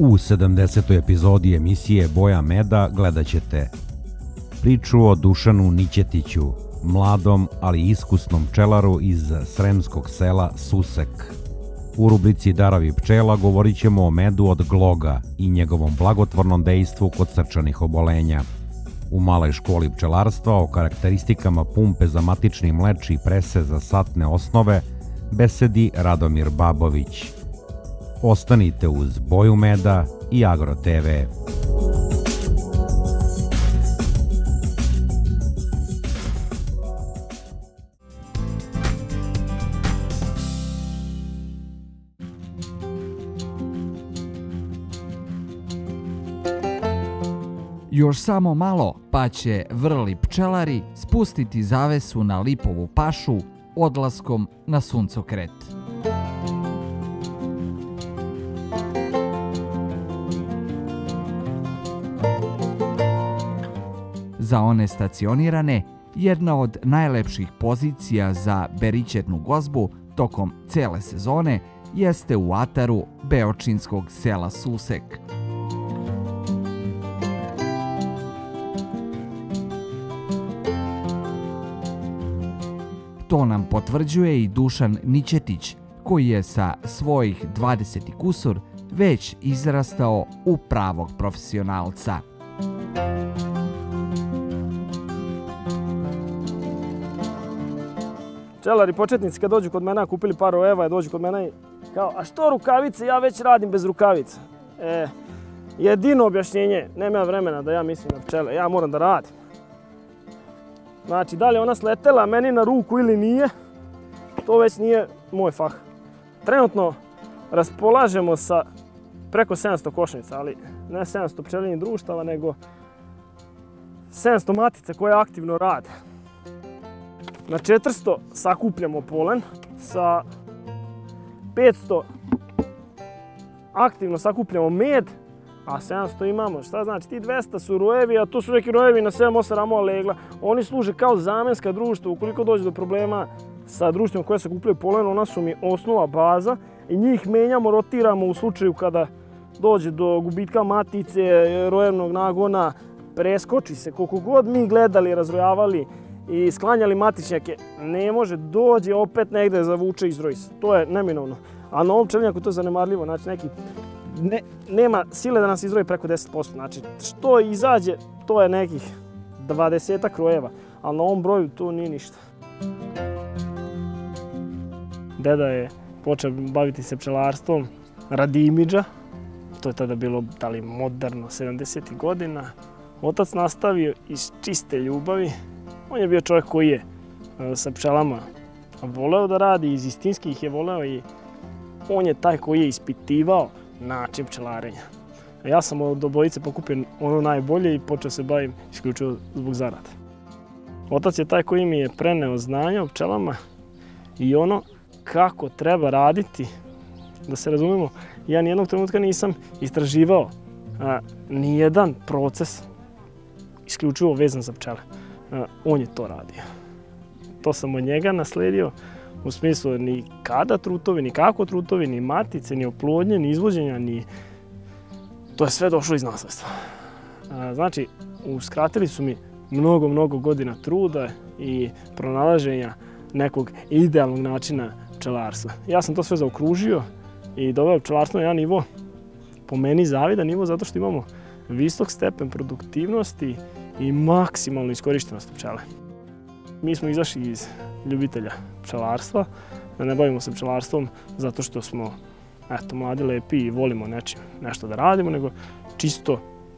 U 70. epizodi emisije Boja meda gledat ćete priču o Dušanu Nićetiću, mladom ali iskusnom pčelaru iz sremskog sela Susek. U rubrici Darovi pčela govorit ćemo o medu od gloga i njegovom blagotvornom dejstvu kod srčanih obolenja. U maloj školi pčelarstva o karakteristikama pumpe za matični mleč i prese za satne osnove besedi Radomir Babović. Ostanite uz Boju meda i Agro TV. Još samo malo pa će vrli pčelari spustiti zavesu na Lipovu pašu odlaskom na suncokret. Za one stacionirane, jedna od najlepših pozicija za berićetnu gozbu tokom cele sezone jeste u ataru beočinskog sela Susek. To nam potvrđuje i Dušan Nićetić, koji je sa svojih 20 kusur već izrastao u pravog profesionalca. Pčelari početnici kad dođu kod mene, kupili par rojeva, dođu kod mene i kao, a što rukavice, ja već radim bez rukavica. Jedino objašnjenje, nema vremena da ja mislim na pčele, ja moram da radim. Znači, da li je ona sletela meni na ruku ili nije, to već nije moj fah. Trenutno raspolažemo sa preko 700 košnica, ali ne 700 pčelinjih društava, nego 700 matica koje aktivno rade. Na 400 sakupljamo polen, sa 500 aktivno sakupljamo med, a 700 imamo. Šta znači? Ti 200 su rojevi, a to su neki rojevi na 7-8 ramova legla. Oni služe kao zamenska društva. Ukoliko dođe do problema sa društvima koje sakupljaju polen, ona su mi osnova baza i njih menjamo, rotiramo u slučaju kada dođe do gubitka matice, rojevnog nagona, preskoči se. Koliko god mi gledali, razrojavali i sklanjali matičnjake, ne može, dođe opet negde zavuče i izroji se. To je neminovno. A na ovom pčelinjaku to je zanemarljivo. Znači, nema sile da nas izroji preko 10%. Znači, što izađe, to je nekih 20-ak rojeva. Ali na ovom broju to nije ništa. Deda je počeo baviti se pčelarstvom radi imidža. To je tada bilo moderno, 70. godina. Otac nastavio iz čiste ljubavi. On je bio čovjek koji je sa pčelama voleo da radi, iz istinski ih je voleo i on je taj koji je ispitivao način pčelarenja. Ja sam od obojice pokupio ono najbolje i počeo se bavim isključivo zbog zarade. Otac je taj koji mi je preneo znanje o pčelama i ono kako treba raditi. Da se razumemo, ja nijednog trenutka nisam istraživao nijedan proces isključivo vezan za pčele. On je to radio. To sam od njega nasledio u smislu ni kada trutovi, ni kako trutovi, ni matice, ni oplodnje, ni izvođenja, ni... To je sve došlo iz nasledstva. Znači, uskratili su mi mnogo godina truda i pronalaženja nekog idealnog načina pčelarstva. Ja sam to sve zaokružio i doveo pčelarstvo na jedan nivo, po meni zavidan nivo, zato što imamo visok stepen produktivnosti i maksimalnu iskorištenost pčele. Mi smo izašli iz ljubitelja pčelarstva, da ne bavimo se pčelarstvom zato što smo mladi, lepi i volimo nešto da radimo, nego čisto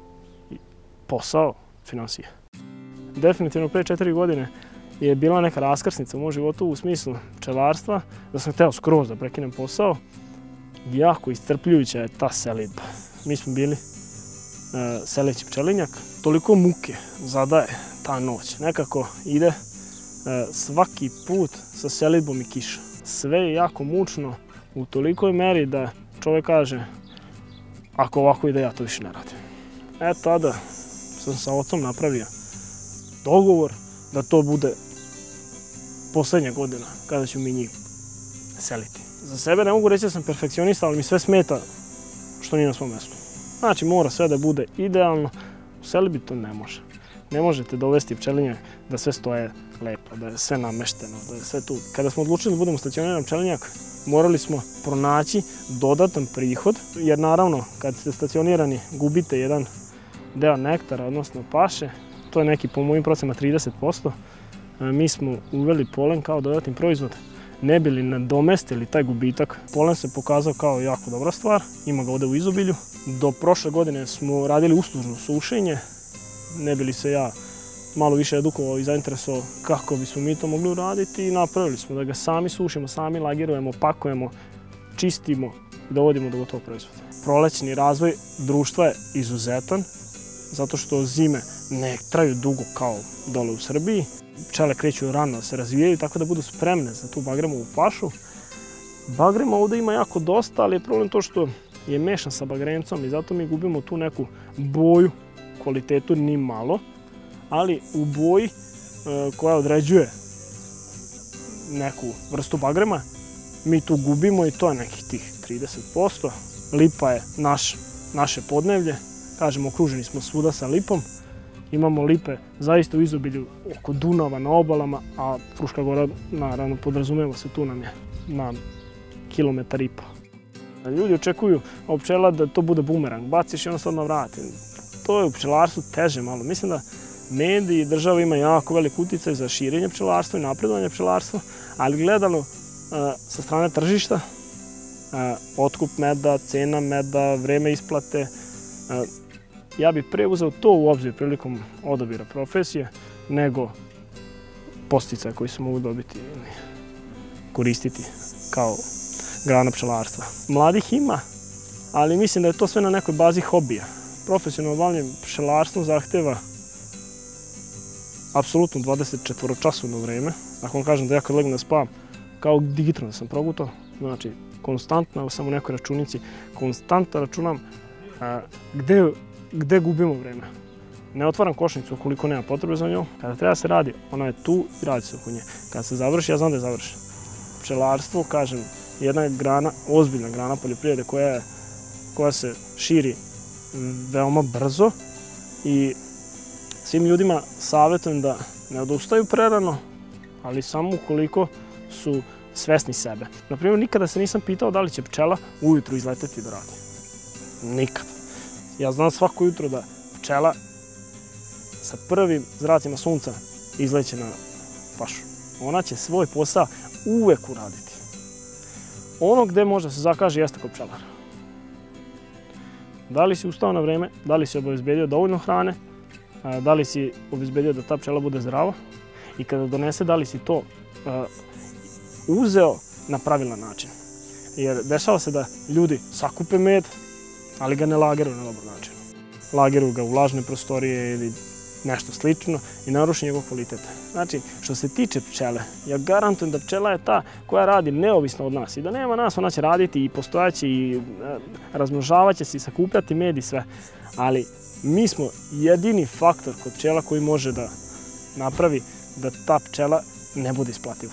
posao, finansije. Definitivno pre 4 godine je bila neka raskrsnica u mom životu u smislu pčelarstva, da sam hteo skroz da prekinem posao. Jako iscrpljujuća je ta selidba. Mi smo bili seleći pčelinjak, toliko muke zadaje ta noć. Nekako ide svaki put sa selidbom i kišom. Sve je jako mučno u tolikoj meri da čovjek kaže ako ovako ide, ja to više ne radim. Tada sam sa ocom napravio dogovor da to bude poslednja godina kada ću mi njih seliti. Za sebe ne mogu reći da sam perfekcionista, ali mi sve smeta što nije na svom mjestu. Znači mora sve da bude idealno, u selidbi to ne može. Ne možete dovesti pčelinje da sve stoje lepo, da je sve namešteno, da je sve tu. Kada smo odlučili da budemo stacioniran pčelinjak, morali smo pronaći dodatan prihod, jer naravno kad ste stacionirani gubite jedan deo nektara, odnosno paše, to je neki po mojim procenama 30%. Mi smo uveli polen kao dodatni proizvod, ne bi li nadomestili taj gubitak. Polen se pokazao kao jako dobra stvar, ima ga ovde u izobilju. Do prošle godine smo radili uslužno sušenje, ne bi li se ja malo više edukovao i zainteresovao kako bismo mi to mogli uraditi i napravili smo da ga sami sušimo, sami lagirujemo, pakujemo, čistimo i dovodimo do gotovog proizvoda. Prolećni razvoj društva je izuzetan, zato što zime ne traju dugo kao dole u Srbiji. Pčele kreću rano da se razvijaju, tako da budu spremne za tu bagremovu pašu. Bagrema ovde ima jako dosta, ali je problem to što je mešan sa bagremcom i zato mi gubimo tu neku boju, kvalitetu ni malo, ali u boji koja određuje neku vrstu bagrema, mi tu gubimo i to je nekih tih 30%. Lipa je naše podnevlje, kažemo okruženi smo svuda sa lipom. Imamo lipe zaista u izobilju oko Dunava na obalama, a Fruška Gora naravno podrazumeva se tu nam je na 1,5 kilometra. Ljudi očekuju od pčela da to bude bumerang, baciš i ono se odmah vrati. To je u pčelarstvu teže malo. Mislim da mediji i država ima jako velik uticaj za širenje pčelarstva i napredovanje pčelarstva, ali gledano sa strane tržišta, otkup meda, cena meda, vreme isplate, ja bih pre uzeo to u obzir prilikom odabira profesije nego podsticaje koji se mogu dobiti ili koristiti kao grana pčelarstva. Mladih ima, ali mislim da je to sve na nekoj bazi hobija. Profesionalno bavljenje pčelarstvom zahteva apsolutno 24-časovno vreme. Ako vam kažem da ja kad legnem da spavam, kao digitron sam progutao, znači konstantno, sam u nekoj računici, konstantno računam gde gubimo vreme. Ne otvaram košnicu ukoliko nema potrebe za njom. Kada treba se radi, ona je tu i radi se oko nje. Kada se završi, ja znam da je završeno. Pčelarstvo, kažem, jedna grana, ozbiljna grana poljoprivrede koja se širi veoma brzo i svim ljudima savjetujem da ne odustaju prerano, ali samo ukoliko su svesni sebe. Naprimjer, nikada se nisam pitao da li će pčela ujutru izleteti da radi. Nikad. Ja znam svako jutro da pčela sa prvim zracima sunca izleće na pašu. Ona će svoj posao uvek uraditi. Ono gde može se zakaže jeste kod pčelara. Da li si ustao na vreme, da li si obezbedio dovoljno hrane, da li si obezbedio da ta pčela bude zdrava i kada donese da li si to uzeo na pravilan način. Jer dešava se da ljudi sakupe med, ali ga ne lageruju na dobar način. Lageruju ga u vlažne prostorije ili nešto slično i naruši njegov kvalitet. Znači, što se tiče pčele, ja garantujem da pčela je ta koja radi neovisno od nas i da nema nas, ona će raditi i postojaće i razmnožavaće se i sakupljati med i sve. Ali mi smo jedini faktor kod pčela koji može da napravi da ta pčela ne bude isplativa.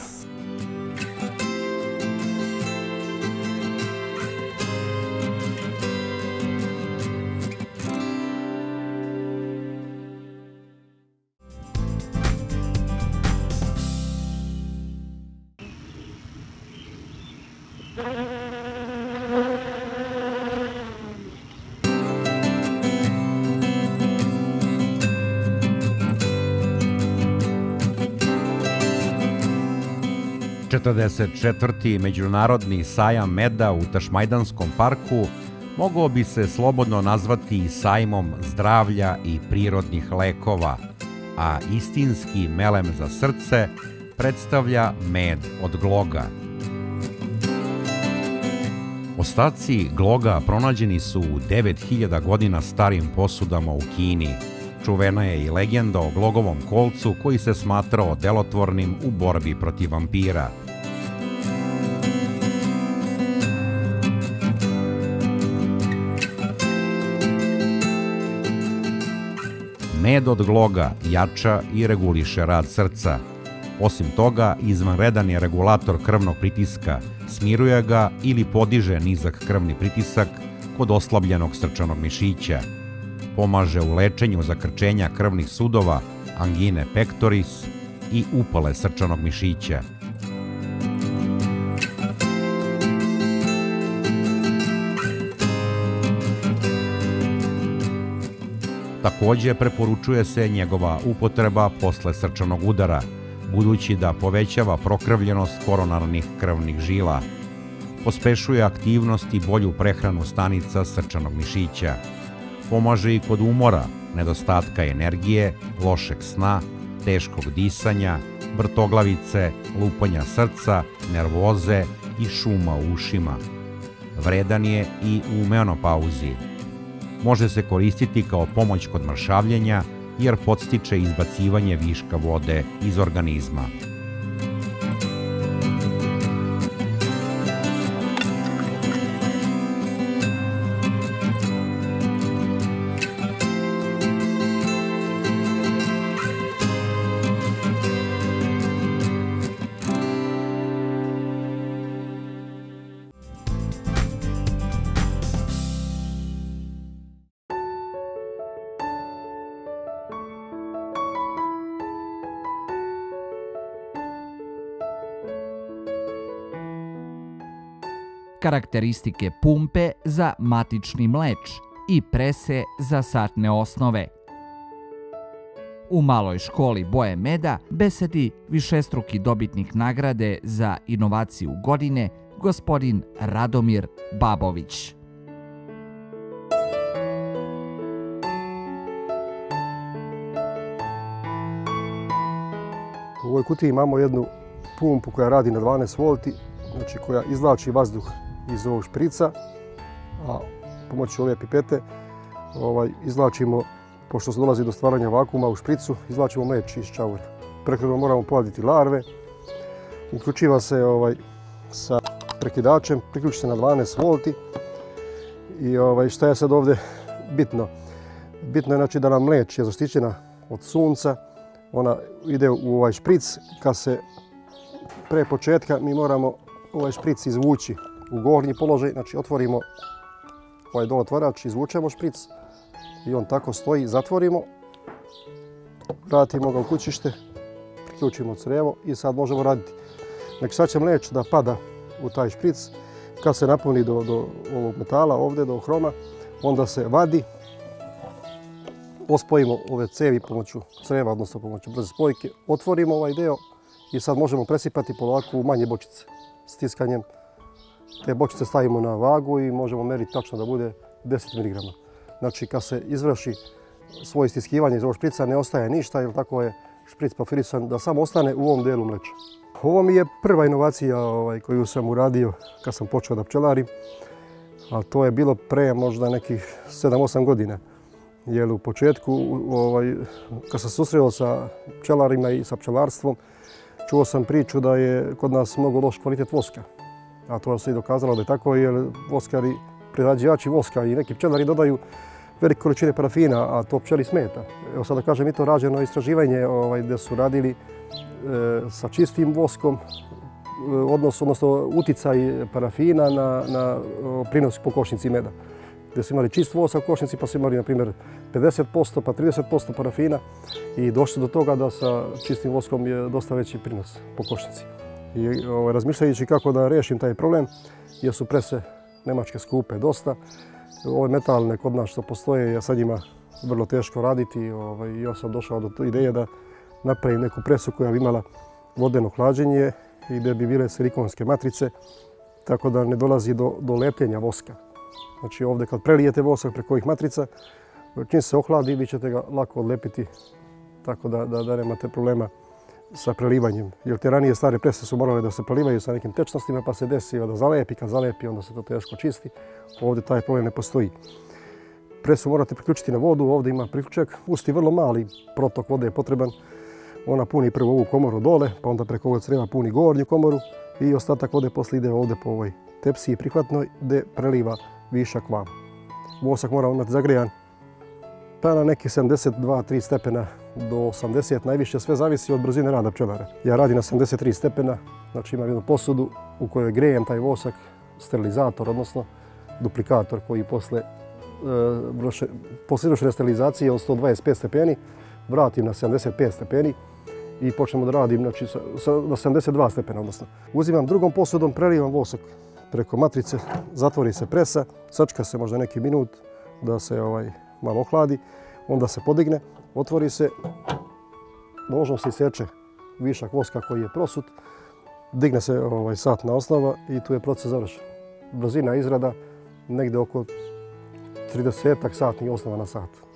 četrti Međunarodni sajam meda u Tašmajdanskom parku mogao bi se slobodno nazvati i sajmom zdravlja i prirodnih lekova, a istinski melem za srce predstavlja med od gloga. Ostaci gloga pronađeni su u 9000 godina starim posudama u Kini. Čuvena je i legenda o glogovom kolcu koji se smatrao delotvornim u borbi protiv vampira. Med od gloga jača i reguliše rad srca. Osim toga, izvanredan je regulator krvnog pritiska, smiruje ga ili podiže nizak krvni pritisak kod oslabljenog srčanog mišića. Pomaže u lečenju zakrčenja krvnih sudova, angine pectoris i upale srčanog mišića. Također preporučuje se njegova upotreba posle srčanog udara, budući da povećava prokrvljenost koronarnih krvnih žila. Pospešuje aktivnost i bolju prehranu stanica srčanog mišića. Pomaže i kod umora, nedostatka energije, lošeg sna, teškog disanja, vrtoglavice, lupanja srca, nervoze i šuma u ušima. Vredan je i u menopauzi. Može se koristiti kao pomoć kod mršavljenja jer podstiče izbacivanje viška vode iz organizma. Karakteristike pumpe za matični mleč i prese za satne osnove. U maloj školi boje meda besedi višestruki dobitnik nagrade za inovaciju godine, gospodin Radomir Babović. U ovoj kutiji imamo jednu pumpu koja radi na 12 volti, znači koja izvlači vazduh iz ovog šprica, a pomoću ove pipete izvlačimo, pošto se dolazi do stvaranja vakuma u špricu, izvlačimo mleč iz čavura. Prethodno moramo povaditi larve, uključiva se sa prekidačem, priključi se na 12 volti i šta je sad ovdje bitno? Bitno je znači da nam mleč je zaštićena od sunca, ona ide u ovaj špric, kad se pre početka mi moramo ovaj špric izvući u gornji položaj, znači otvorimo ovaj dole otvarač, izvučemo špric i on tako stoji, zatvorimo, vratimo ga u kućište, priključimo crijevo i sad možemo raditi. Znači sad će mleč da pada u taj špric, kad se napuni do ovog metala ovdje, do hroma, onda se vadi, ospojimo ove cevi pomoću crijeva, odnosno pomoću brze spojke, otvorimo ovaj deo i sad možemo presipati polako u manje bočice. Stiskanjem te bočice stavimo na vagu i možemo meriti tačno da bude 10 mg. Znači kad se izvrši svoje stiskivanje iz ovog šprica ne ostaje ništa, jer tako je špric profilisan da samo ostane u ovom delu mleča. Ovo mi je prva inovacija koju sam uradio kad sam počeo da pčelarim, a to je bilo pre možda nekih 7-8 godina. Jer u početku, kad sam susreo sa pčelarima i sa pčelarstvom, čuo sam priču da je kod nas mnogo loš kvalitet voska. A to se i dokazalo da je tako, jer voskari, prerađivači voska i neki pčelari dodaju velike količine parafina, a to pčeli smeta. Evo sad da kažem, i to rađeno istraživanje gdje su radili sa čistim voskom, odnosno uticaj parafina na prinos po košnici meda. Gdje su imali čist vosak u košnici, pa su imali, na primjer, 50%, pa 30% parafina i došli do toga da sa čistim voskom je dosta veći prinos po košnici. I razmišljajući kako da riješim taj problem, jer su prese nemačke skupe dosta, ove metalne kod nas što postoje je sa njima vrlo teško raditi i ja sam došao do ideje da napravim neku presu koja bi imala vodeno hlađenje i gdje bi bile silikonske matrice, tako da ne dolazi do lepljenja voska. Znači ovdje kad prelijete vosak preko ovih matrica, čim se ohladi vi ćete ga lako odlepiti, tako da nemate problema sa prelivanjem. Jer te ranije stare prese su morale da se prelivaju sa nekim tečnostima pa se desi da zalepi, kad zalepi onda se to teško čisti. Ovdje taj problem ne postoji. Presu morate priključiti na vodu, ovdje ima priključak, pusti vrlo mali protok vode je potreban. Ona puni prvo ovu komoru dole, pa onda preko ovog crijeva puni gornju komoru i ostatak vode poslije ide ovdje po ovoj tepsiji prihvatnoj gdje preliva višak vam. Vosak mora imati zagrijan pa na nekih 72-3 stepena do 80 najviše, sve zavisi od brzine rada pčelara. Ja radim na 73 stepena, znači imam jednu posudu u kojoj grejem taj vosak, sterilizator, odnosno duplikator koji posle izvršene sterilizacije od 125 stepeni vratim na 75 stepeni i počnemo da radim na 72 stepena. Odnosno. Uzimam drugom posudom, prelivam vosak preko matrice, zatvori se presa, sačka se možda neki minut da se malo ohladi, onda se podigne, otvori se, nožom se iseče višak voska koji je prosut, digne se satna osnova i tu je proces završen. Brzina izrada negdje oko 30 satnih osnova na sat.